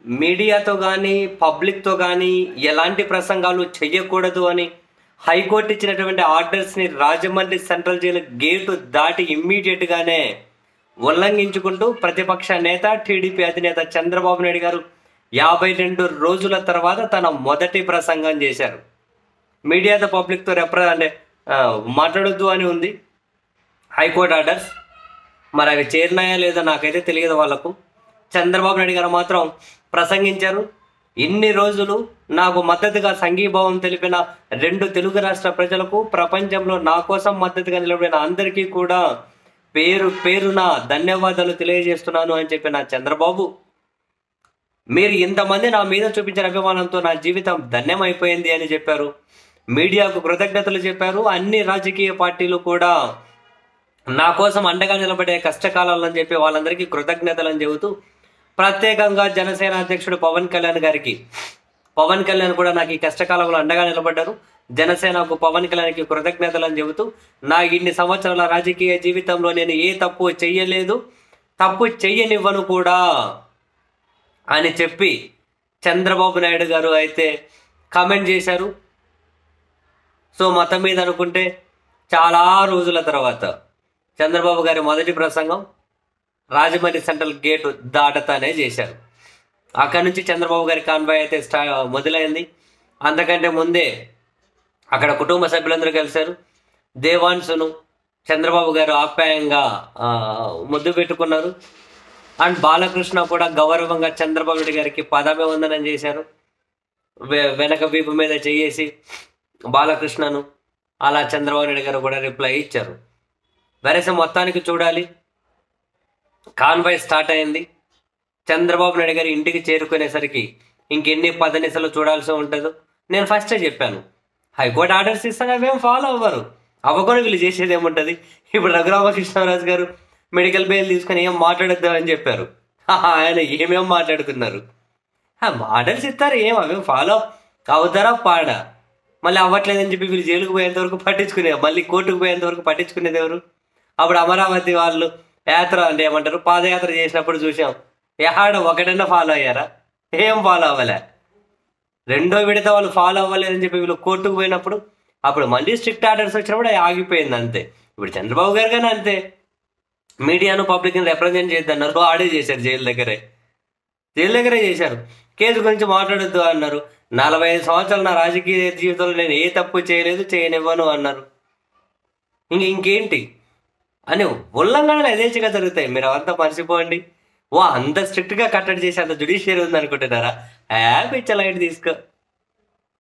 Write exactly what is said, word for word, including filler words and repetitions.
మీడియాతో కానీ పబ్లిక్తో కానీ ఎలాంటి ప్రసంగాలు చేయకూడదు అని హైకోర్టు ఇచ్చినటువంటి ఆర్డర్స్ని రాజమండ్రి సెంట్రల్ జైలు గేటు దాటి ఇమ్మీడియట్గానే ఉల్లంఘించుకుంటూ ప్రతిపక్ష నేత టీడీపీ అధినేత చంద్రబాబు నాయుడు గారు యాభై రెండు రోజుల తర్వాత తన మొదటి ప్రసంగం చేశారు. మీడియాతో పబ్లిక్తో రెప్ర అంటే మాట్లాడొద్దు అని ఉంది హైకోర్టు ఆర్డర్స్. మరి అవి చేరినాయా లేదో నాకైతే తెలియదు వాళ్ళకు. చంద్రబాబు నాయుడు గారు మాత్రం ప్రసంగించారు. ఇన్ని రోజులు నాకు మద్దతుగా సంఘీభావం తెలిపిన రెండు తెలుగు రాష్ట్ర ప్రజలకు, ప్రపంచంలో నా కోసం మద్దతుగా నిలబడిన అందరికీ కూడా పేరు పేరున ధన్యవాదాలు తెలియజేస్తున్నాను అని చెప్పిన చంద్రబాబు, మీరు ఇంతమంది నా మీద చూపించిన అభిమానంతో నా జీవితం ధన్యమైపోయింది అని చెప్పారు. మీడియాకు కృతజ్ఞతలు చెప్పారు. అన్ని రాజకీయ పార్టీలు కూడా నా కోసం అండగా నిలబడే కష్టకాలాలని చెప్పి వాళ్ళందరికీ కృతజ్ఞతలని చెబుతూ, ప్రత్యేకంగా జనసేన అధ్యక్షుడు పవన్ కళ్యాణ్ గారికి, పవన్ కళ్యాణ్ కూడా నాకు ఈ కష్టకాలంలో అండగా నిలబడ్డారు, జనసేనకు పవన్ కళ్యాణ్కి కృతజ్ఞతలు అని చెబుతూ, నా ఇన్ని సంవత్సరాల రాజకీయ జీవితంలో నేను ఏ తప్పు చెయ్యలేదు, తప్పు చెయ్యనివ్వను కూడా అని చెప్పి చంద్రబాబు నాయుడు గారు అయితే కామెంట్ చేశారు. సో మొత్తం మీద అనుకుంటే చాలా రోజుల తర్వాత చంద్రబాబు గారి మొదటి ప్రసంగం రాజమండ్రి సెంట్రల్ గేటు దాటతానే చేశారు. అక్కడి నుంచి చంద్రబాబు గారి కాన్వాయ్ అయితే స్టా మొదలైంది. అంతకంటే ముందే అక్కడ కుటుంబ సభ్యులందరూ కలిశారు. దేవాన్సును చంద్రబాబు గారు ఆప్యాయంగా ముద్దు పెట్టుకున్నారు. అండ్ బాలకృష్ణ కూడా గౌరవంగా చంద్రబాబు నాయుడు గారికి పాదాభివందనం చేశారు. వెనక వీపు మీద చేసి బాలకృష్ణను అలా చంద్రబాబు నాయుడు గారు కూడా రిప్లై ఇచ్చారు. వెరస మొత్తానికి చూడాలి, కాన్వాయ్ స్టార్ట్ అయింది. చంద్రబాబు నాయుడు గారి ఇంటికి చేరుకునేసరికి ఇంకెన్ని పదనిసలు చూడాల్సి ఉంటుందో. నేను ఫస్టే చెప్పాను, హైకోర్టు ఆర్డర్స్ ఇస్తాను, అవేం ఫాలో అవ్వరు, అవ్వకుండా వీళ్ళు చేసేది ఏముంటుంది. ఇప్పుడు రఘురామకృష్ణరాజు గారు మెడికల్ బెయిల్ తీసుకొని ఏం మాట్లాడద్దాం అని చెప్పారు. ఆయన ఏమేం మాట్లాడుకున్నారు. ఆర్డర్స్ ఇస్తారు, ఏం అవేం ఫాలో అవుతారా పాడా, మళ్ళీ అవ్వట్లేదని చెప్పి వీళ్ళు జైలుకు పోయేంత వరకు పట్టించుకునే, మళ్ళీ కోర్టుకు పోయేంత వరకు పట్టించుకునేది ఎవరు? అప్పుడు అమరావతి వాళ్ళు యాత్ర అంటే ఏమంటారు, పాదయాత్ర చేసినప్పుడు చూసాం, ఎహాడ ఒకటన్నా ఫాలో అయ్యారా? ఏం ఫాలో అవ్వలే. రెండో విడత వాళ్ళు ఫాలో అవ్వలేదని చెప్పి వీళ్ళు కోర్టుకు పోయినప్పుడు అప్పుడు మళ్ళీ స్ట్రిక్ట్ ఆర్డర్స్ వచ్చినప్పుడు ఆగిపోయింది అంతే. ఇప్పుడు చంద్రబాబు గారు కానీ అంతే, మీడియాను పబ్లిక్ని రిప్రజెంట్ చేద్దన్నారు, ఆడే చేశారు, జైలు దగ్గరే జైలు దగ్గరే చేశారు. కేసు గురించి మాట్లాడొద్దు అన్నారు. నలభై ఐదు సంవత్సరాలు నా రాజకీయ జీవితంలో నేను ఏ తప్పు చేయలేదు, చేయనివ్వను అన్నారు. ఇంక ఇంకేంటి అని ఉల్లంఘనలు యథేచ్ఛగా జరుగుతాయి. మీరు అవంతా మర్చిపోండి. ఓ అంత స్ట్రిక్ట్గా కట్టడి చేసి అంత జుడిషియరీ ఉంది అనుకుంటున్నారా? హ్యాపీ లైట్ తీసుకో.